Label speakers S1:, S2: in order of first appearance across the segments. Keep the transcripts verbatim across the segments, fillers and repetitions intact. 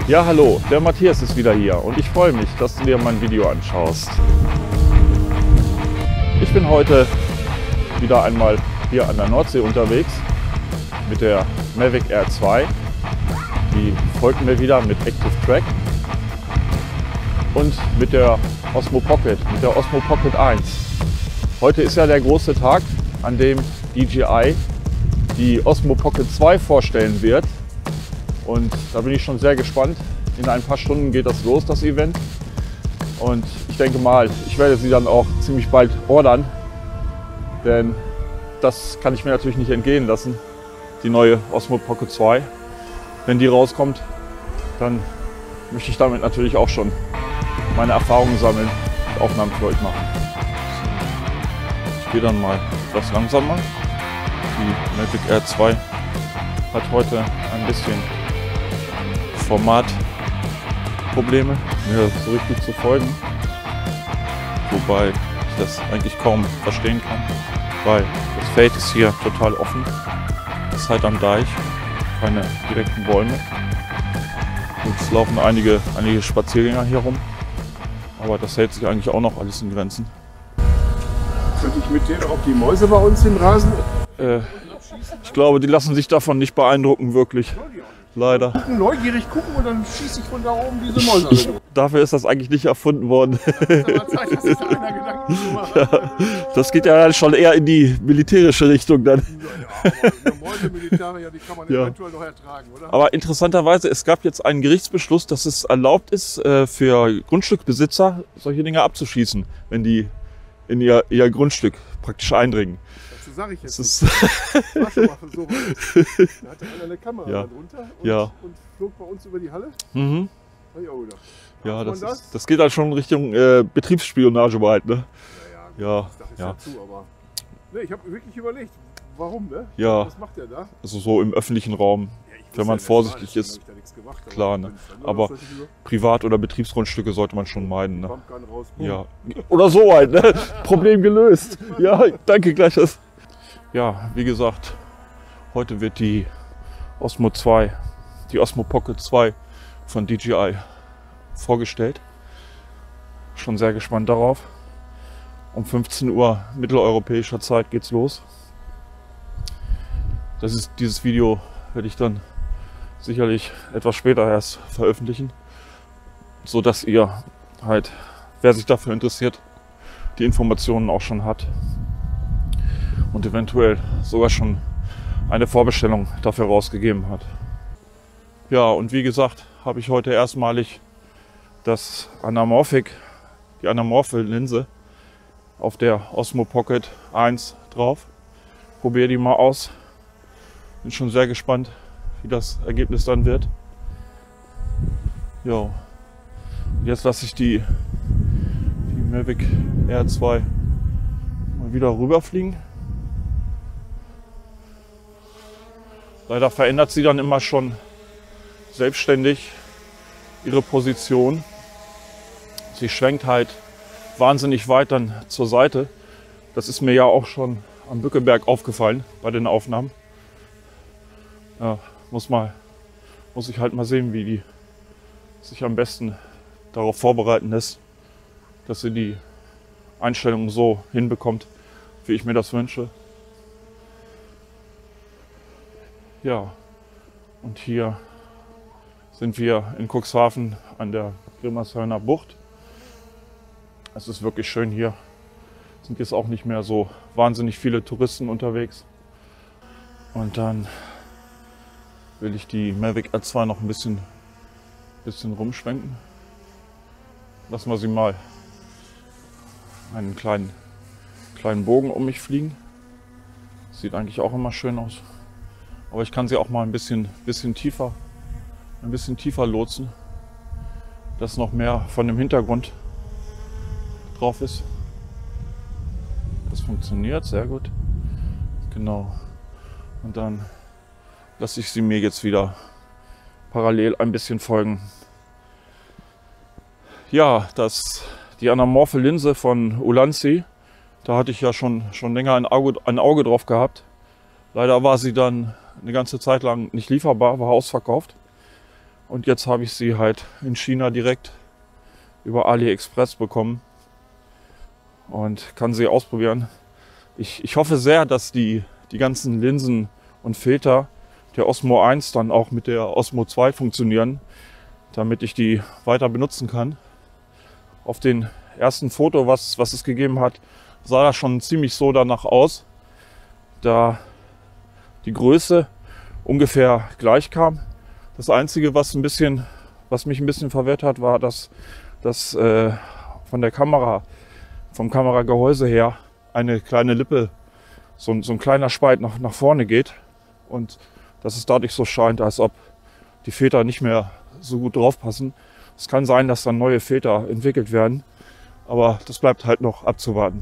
S1: Ja, hallo, der Matthias ist wieder hier und ich freue mich, dass du dir mein Video anschaust. Ich bin heute wieder einmal hier an der Nordsee unterwegs mit der Mavic Air zwei. Die folgt mir wieder mit Active Track und mit der Osmo Pocket, mit der Osmo Pocket eins. Heute ist ja der große Tag, an dem D J I die Osmo Pocket zwei vorstellen wird. Und da bin ich schon sehr gespannt. In ein paar Stunden geht das los, das Event. Und ich denke mal, ich werde sie dann auch ziemlich bald ordern. Denn das kann ich mir natürlich nicht entgehen lassen, die neue Osmo Pocket zwei. Wenn die rauskommt, dann möchte ich damit natürlich auch schon meine Erfahrungen sammeln und Aufnahmen für euch machen. Ich gehe dann mal etwas langsamer. Die Mavic Air zwei hat heute ein bisschen Formatprobleme, mir so richtig zu folgen, wobei ich das eigentlich kaum verstehen kann, weil das Feld ist hier total offen, es ist halt am Deich, keine direkten Bäume und es laufen einige, einige Spaziergänger hier rum, aber das hält sich eigentlich auch noch alles in Grenzen.
S2: Könnte ich mit denen auch die Mäuse bei uns den Rasen?
S1: Äh, ich glaube, die lassen sich davon nicht beeindrucken, wirklich. Leider.
S2: Neugierig gucken und dann schieße ich von da oben diese Mäuse.
S1: Ich, dafür ist das eigentlich nicht erfunden worden.
S2: Das, aber Zeit, dass sich da einer Gedanken gemacht hat.
S1: Ja, das geht ja dann schon eher in die militärische Richtung dann.
S2: Ja, aber eine Mäuse-Militär, die kann man
S1: ja.
S2: eventuell noch ertragen, oder?
S1: Aber interessanterweise, es gab jetzt einen Gerichtsbeschluss, dass es erlaubt ist, für Grundstückbesitzer solche Dinge abzuschießen, wenn die in ihr, ihr Grundstück praktisch eindringen.
S2: Dazu sage ich jetzt
S1: das
S2: nicht. Das war schon mal so weit. Da hatte einer eine Kamera
S1: ja.
S2: drunter und,
S1: ja.
S2: und flog bei uns über die Halle.
S1: Mhm.
S2: Hab ich auch gedacht.
S1: Ja, das,
S2: das?
S1: Ist, das geht halt schon in Richtung äh, Betriebsspionage weit, ne?
S2: Ja, ja, gut,
S1: ja,
S2: das ist
S1: ja.
S2: ja zu, aber ne, ich habe wirklich überlegt, warum, ne?
S1: Ja.
S2: Was macht der da?
S1: Also so im öffentlichen Raum,
S2: Ja,
S1: wenn man
S2: ja
S1: vorsichtig
S2: mal,
S1: ist,
S2: da nichts gemacht,
S1: klar, ne? Aber Privat- oder Betriebsgrundstücke sollte man schon meiden, ne?
S2: Raus,
S1: ja. Oder so halt, ne? Problem gelöst. Ja, danke gleich. Ja, wie gesagt, heute wird die Osmo zwei, die Osmo Pocket zwei von D J I vorgestellt. Schon sehr gespannt darauf. Um fünfzehn Uhr mitteleuropäischer Zeit geht's los. Das ist, dieses Video werde ich dann sicherlich etwas später erst veröffentlichen, so dass ihr halt, wer sich dafür interessiert, die Informationen auch schon hat und eventuell sogar schon eine Vorbestellung dafür rausgegeben hat. Ja, und wie gesagt, habe ich heute erstmalig das Anamorphic, die anamorphe Linse auf der Osmo Pocket eins drauf. Probiere die mal aus. Bin schon sehr gespannt, wie das Ergebnis dann wird. Ja, und jetzt lasse ich die, die Mavic Air zwei mal wieder rüberfliegen. Leider verändert sie dann immer schon selbstständig ihre Position. Sie schwenkt halt wahnsinnig weit dann zur Seite. Das ist mir ja auch schon am Bückeberg aufgefallen bei den Aufnahmen. Ja, muss mal, muss ich halt mal sehen, wie die sich am besten darauf vorbereiten lässt, dass sie die Einstellungen so hinbekommt, wie ich mir das wünsche. Ja, und hier sind wir in Cuxhaven an der Grimmershörner Bucht. Es ist wirklich schön hier. Es sind jetzt auch nicht mehr so wahnsinnig viele Touristen unterwegs. Und dann will ich die Mavic Air zwei noch ein bisschen, bisschen rumschwenken. Lassen wir sie mal einen kleinen, kleinen Bogen um mich fliegen. Sieht eigentlich auch immer schön aus. Aber ich kann sie auch mal ein bisschen, bisschen tiefer, ein bisschen tiefer lotsen, dass noch mehr von dem Hintergrund drauf ist. Das funktioniert sehr gut. Genau. Und dann lasse ich sie mir jetzt wieder parallel ein bisschen folgen. Ja, das, die anamorphe Linse von Ulanzi, da hatte ich ja schon, schon länger ein Auge, ein Auge drauf gehabt. Leider war sie dann eine ganze Zeit lang nicht lieferbar, war ausverkauft. Und jetzt habe ich sie halt in China direkt über AliExpress bekommen und kann sie ausprobieren. Ich, ich hoffe sehr, dass die, die ganzen Linsen und Filter der Osmo eins dann auch mit der Osmo zwei funktionieren, damit ich die weiter benutzen kann. Auf den ersten Foto, was, was es gegeben hat, sah das schon ziemlich so danach aus, da die Größe ungefähr gleich kam. Das Einzige, was ein bisschen, was mich ein bisschen verwirrt hat, war, dass, dass äh, von der Kamera, vom Kameragehäuse her eine kleine Lippe, so, so ein kleiner Spalt nach, nach vorne geht und dass es dadurch so scheint, als ob die Filter nicht mehr so gut drauf passen. Es kann sein, dass dann neue Filter entwickelt werden, aber das bleibt halt noch abzuwarten.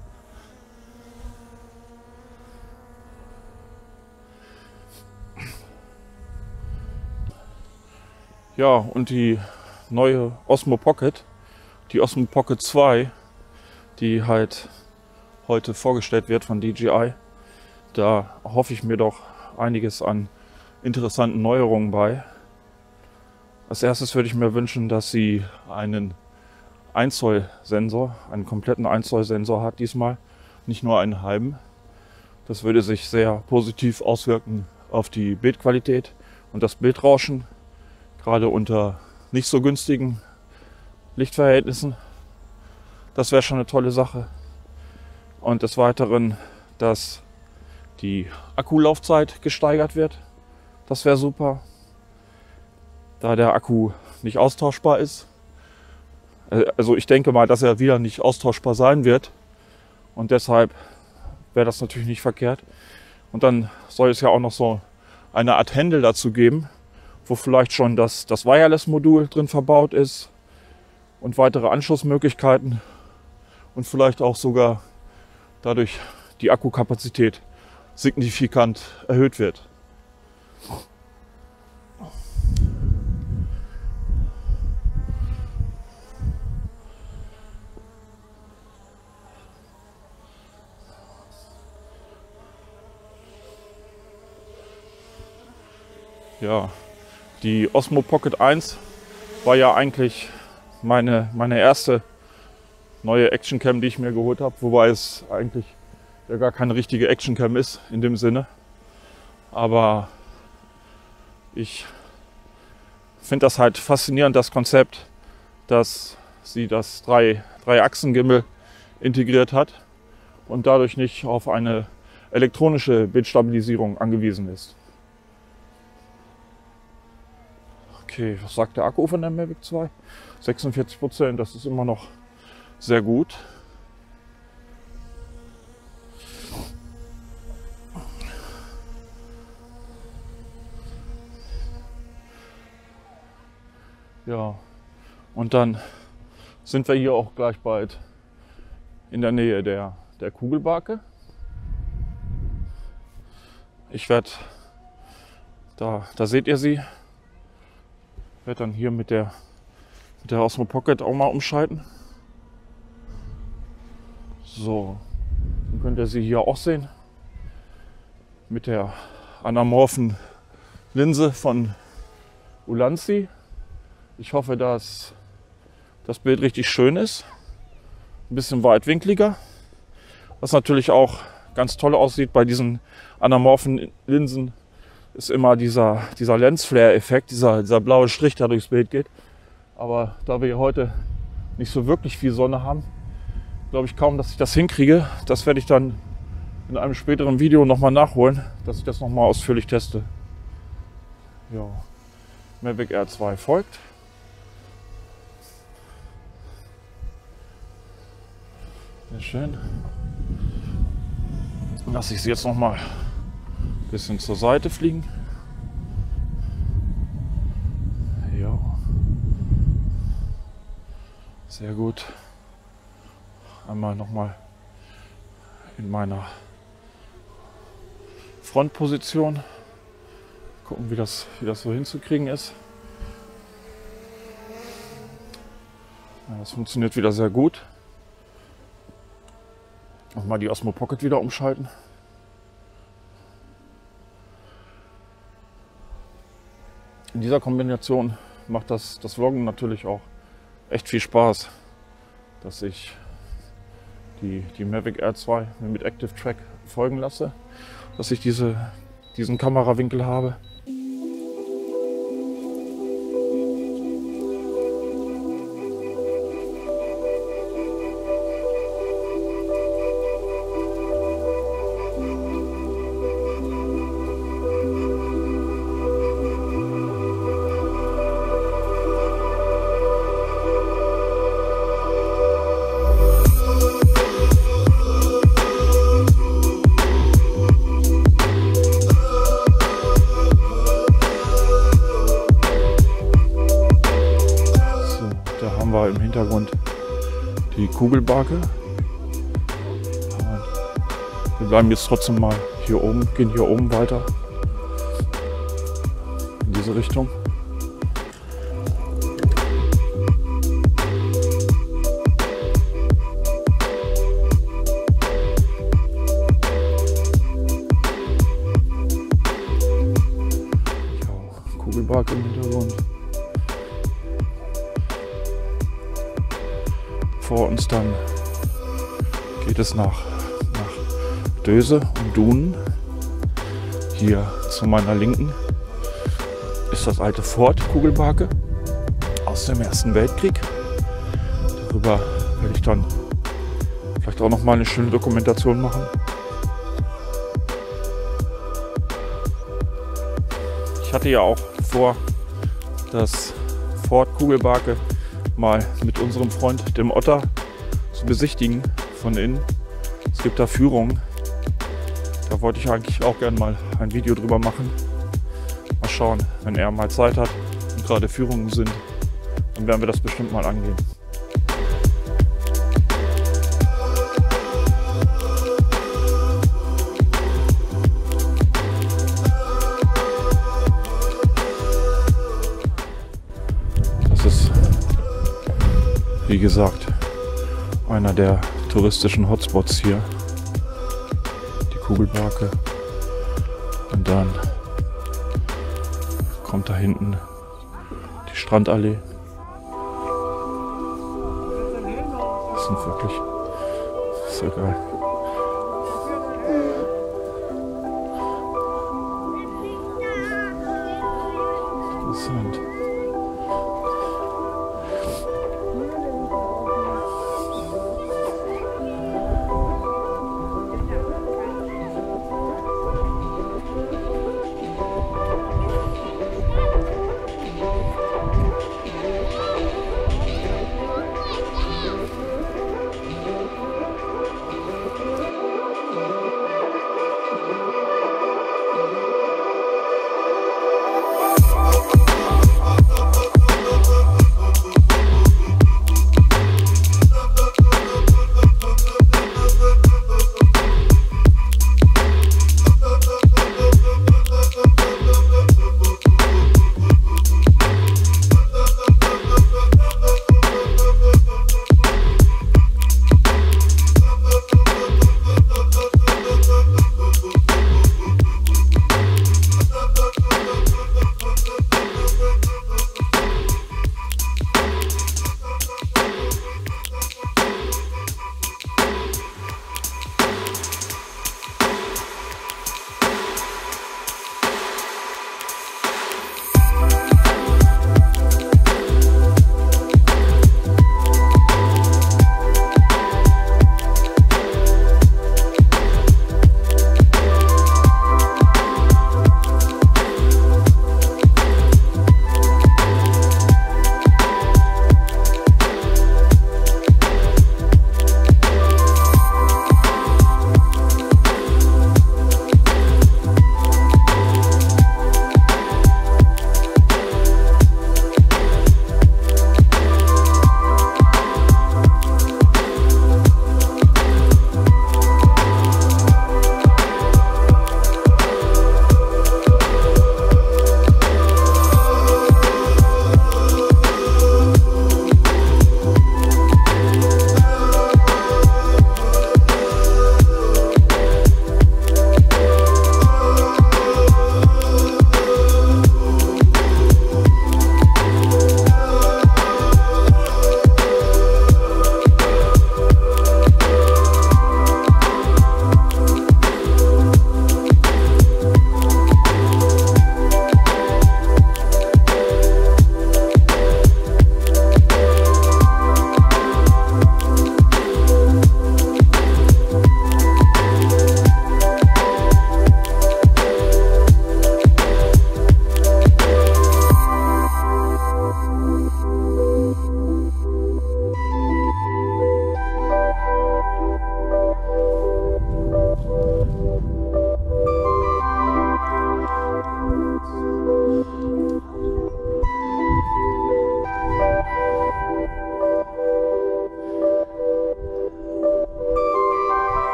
S1: Ja, und die neue Osmo Pocket, die Osmo Pocket zwei, die halt heute vorgestellt wird von D J I, da hoffe ich mir doch einiges an interessanten Neuerungen bei. Als erstes würde ich mir wünschen, dass sie einen eins Zoll Sensor, einen kompletten eins Zoll Sensor hat diesmal, nicht nur einen halben. Das würde sich sehr positiv auswirken auf die Bildqualität und das Bildrauschen, gerade unter nicht so günstigen Lichtverhältnissen. Das wäre schon eine tolle Sache. Und des Weiteren, dass die Akkulaufzeit gesteigert wird. Das wäre super, da der Akku nicht austauschbar ist. Also ich denke mal, dass er wieder nicht austauschbar sein wird. Und deshalb wäre das natürlich nicht verkehrt. Und dann soll es ja auch noch so eine Art Händel dazu geben, wo vielleicht schon das, das Wireless-Modul drin verbaut ist und weitere Anschlussmöglichkeiten und vielleicht auch sogar dadurch die Akkukapazität signifikant erhöht wird. Ja, die Osmo Pocket eins war ja eigentlich meine, meine erste neue Actioncam, die ich mir geholt habe, wobei es eigentlich ja gar keine richtige Actioncam ist in dem Sinne. Aber ich finde das halt faszinierend, das Konzept, dass sie das drei, drei Achsen-Gimbal integriert hat und dadurch nicht auf eine elektronische Bildstabilisierung angewiesen ist. Okay, was sagt der Akku von der Mavic zwei? sechsundvierzig Prozent, das ist immer noch sehr gut. Ja, und dann sind wir hier auch gleich bald in der Nähe der, der Kugelbarke. Ich werde, da, da seht ihr sie, werde dann hier mit der, mit der Osmo Pocket auch mal umschalten. So, dann könnt ihr sie hier auch sehen mit der anamorphen Linse von Ulanzi. Ich hoffe, dass das Bild richtig schön ist, ein bisschen weitwinkliger, was natürlich auch ganz toll aussieht bei diesen anamorphen Linsen, ist immer dieser, dieser Lensflare-Effekt, dieser, dieser blaue Strich, der durchs Bild geht. Aber da wir hier heute nicht so wirklich viel Sonne haben, glaube ich kaum, dass ich das hinkriege. Das werde ich dann in einem späteren Video nochmal nachholen, dass ich das nochmal ausführlich teste. Ja, Mavic Air zwei folgt. Sehr schön. Dann lasse ich sie jetzt nochmal ein bisschen zur Seite fliegen. Ja. Sehr gut. Einmal nochmal in meiner Frontposition. Gucken, wie das, wie das so hinzukriegen ist. Ja, das funktioniert wieder sehr gut. Nochmal die Osmo Pocket wieder umschalten. in dieser Kombination macht das, das Vloggen natürlich auch echt viel Spaß, dass ich die, die Mavic Air zwei mir mit Active Track folgen lasse, dass ich diese, diesen Kamerawinkel habe. Im Hintergrund die Kugelbarke. Wir bleiben jetzt trotzdem mal hier oben, gehen hier oben weiter in diese Richtung. Ja, Kugelbarke im Hintergrund. Vor uns dann geht es nach, nach Döse und Dunen. Hier zu meiner Linken ist das alte Fort Kugelbarke aus dem Ersten Weltkrieg. Darüber werde ich dann vielleicht auch noch mal eine schöne Dokumentation machen. Ich hatte ja auch vor, das Fort Kugelbarke mal mit unserem Freund, dem Otter, zu besichtigen von innen. Es gibt da Führungen. Da wollte ich eigentlich auch gerne mal ein Video drüber machen. Mal schauen, wenn er mal Zeit hat und gerade Führungen sind, dann werden wir das bestimmt mal angehen. Das ist, wie gesagt, einer der touristischen Hotspots hier. Die Kugelbarke. Und dann kommt da hinten die Strandallee. Das sind wirklich so geil. Interessant.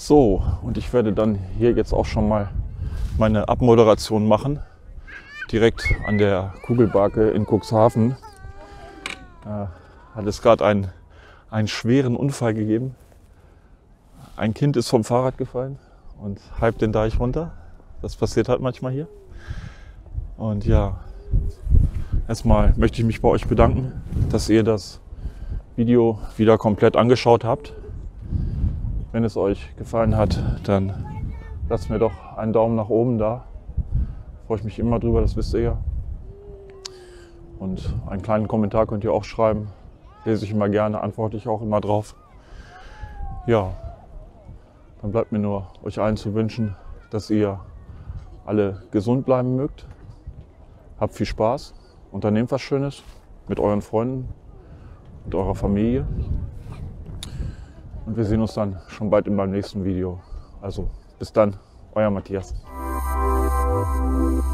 S1: So, und ich werde dann hier jetzt auch schon mal meine Abmoderation machen. Direkt an der Kugelbarke in Cuxhaven äh, hat es gerade einen, einen schweren Unfall gegeben. Ein Kind ist vom Fahrrad gefallen und halb den Deich runter. Das passiert halt manchmal hier. Und ja, erstmal möchte ich mich bei euch bedanken, dass ihr das Video wieder komplett angeschaut habt. Wenn es euch gefallen hat, dann lasst mir doch einen Daumen nach oben da. Freue ich mich immer drüber, das wisst ihr ja. Und einen kleinen Kommentar könnt ihr auch schreiben. Lese ich immer gerne, antworte ich auch immer drauf. Ja, dann bleibt mir nur euch allen zu wünschen, dass ihr alle gesund bleiben mögt. Habt viel Spaß, unternehmt was Schönes mit euren Freunden, mit eurer Familie. Und wir sehen uns dann schon bald in meinem nächsten Video. Also bis dann, euer Matthias.